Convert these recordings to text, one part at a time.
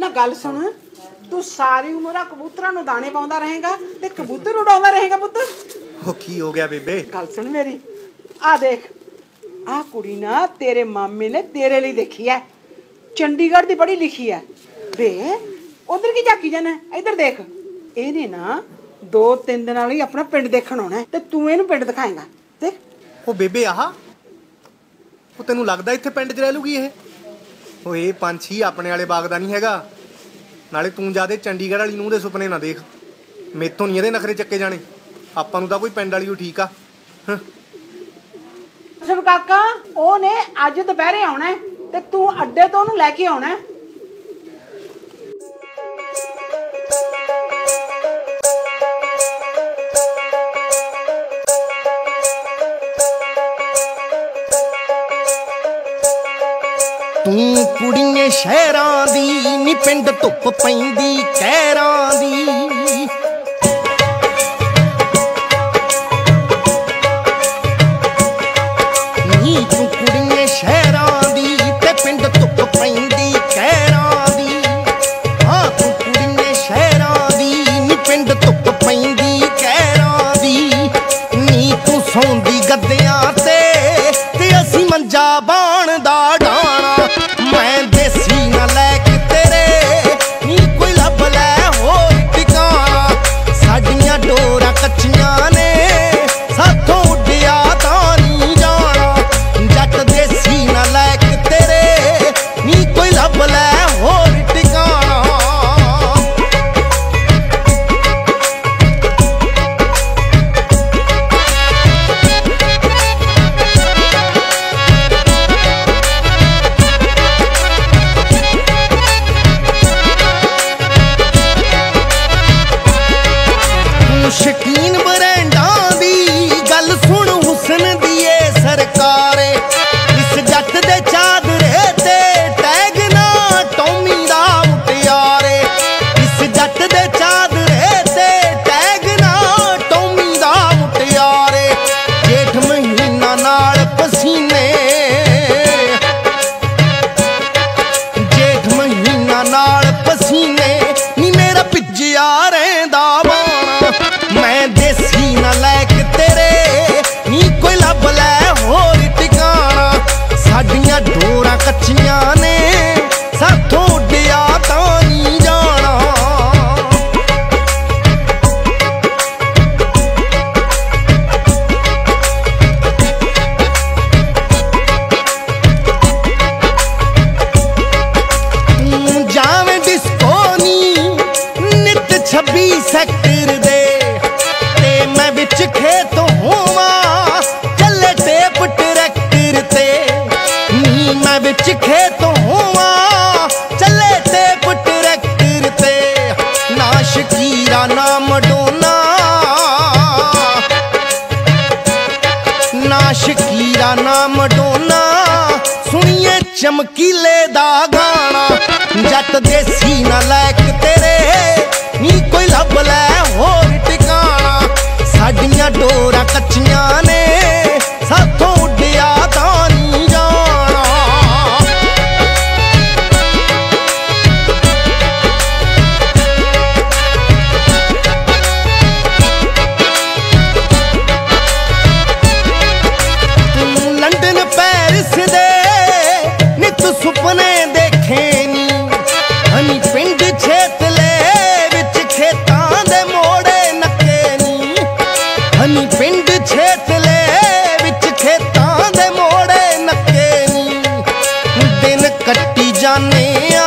गल सुन, तू सारी उम्र कबूतरां नूं दाने पाउंदा रहेगा ते कबूतर उड़ाउंदा रहेगा पुत्त। ओ की हो गया बेबे? गल सुन मेरी, आ देख, आ कुड़ी ना तेरे मामे ने तेरे लिए देखी है, चंडीगढ़ दी पढ़ी लिखी है। बे उधर की झाकी जाना, इधर देख, इहने ना 2-3 दिन वाली अपना पिंड देखण आउणा ते तू इहनूं पिंड दिखाएगा। देख ओ बेबे आह ओ तैनूं लगदा इत्थे पिंड 'च रह लूगी ये? ओ ये पंछी अपने वाले बाग दा नहीं हैगा। नाले तूं जादे चंडीगढ़ वाली नूंह दे सुपने ना देख, मेतों नहीं इहदे नखरे चक्के जाने। आपां नूं तां कोई पिंड वाली ও ठीक आ। सब काका ओने अज दोपहरे आउणा है ते तू अड्डे तो ओनूं लैके आउणा है। तू कुड़िए शहरां दी नी पिंड धुप पैंदी कहरां दी। नी तू कुड़िए शहरां दी ते पिंड धुप पैंदी कहरां दी। हाँ तू कुड़िए शहरां दी नी पिंड धुप पैंदी कहरां दी। नी तू सौंदी गद्दियां ते असी मंजा बाण दा डाणा। मैं देसी ना लैके तेरे नी कोई लब लै होर ठिकाना। साडियां डोरां कच्चियां ने साथों उड्डिया तां नी जाना। जट देसी ना लैके तेरे नी कोई लब लै होर ठिकाना। शकीन ब्रांडां दी गल सुन हुसन दिए सरकारे। इस जट दे चादरे ते टैग ना टॉमी दा मुटियारे। इस जट दे चादरे ते टैग ना टॉमी दा मुटियारे। जेठ महीना नाल पसीने, जेठ महीना नाल पसीने नी मेरा भिज्जिया रहिंदा बाणा। मैं देसी ना लैके तेरे नी कोई लब लै होर ठिकाना। साडियां डोरां कच्चियां ने साथों उड्डिया तां नी जाना। जावें डिस्को नी नित 26 सेक्टर दे ते मैं विच खेत होवां चले टेप ट्रैक्टर ते। नी मैं विच खेत होवां चले टेप ट्रैक्टर ते। ना शकीरा ना मडोना, ना शकीरा ना मडोना सुनिए चमकीले दा गाना। जट देसी ना लैके तेरे नी कोई लब लै होर ठिकाना। साडियां डोरां कच्चियां ने साथों उड्डिया तां नी जाना। तू लंदन पेरिस दे नित सुपने देखे नी। हनी पिंड छेतले विच खेतां दे मोड़े नक्के नी। हनी पिंड छेतले विच खेतां दे मोड़े नक्के नी। दिन कट्टी जाने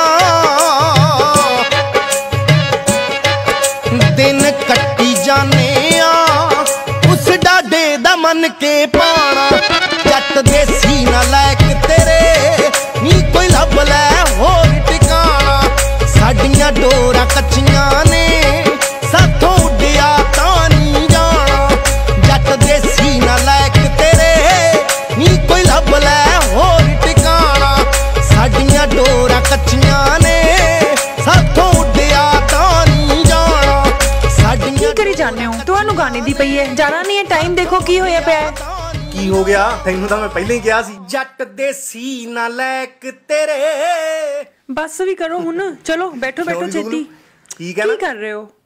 दिन कट्टी जाने उस डाडे दा मन के पाना। जट देसी ना लैके तेरे नी कोई लब लै होर ठिकाना। साडियां डोरां कच्चियां ने साथों उड्डिया तां नी जाना। जट देसी ना लैके तेरे नी कोई लब लै होर ठिकाना। साडियां डोरां कच्चियां ने साथों उड्डिया तां नी जाना। की करी जाने हो? तुहानू गाने दी पई है, जाना नहीं है। टाइम देखो की होया पिया है। की हो गया? तैनूं तां मैं पहले ही कहा सी। जट देसी ना लैके तेरे बस भी करो हुन, चलो बैठो बैठो Sorry, छेती। जुगनू, की कहना? कर रहे हो?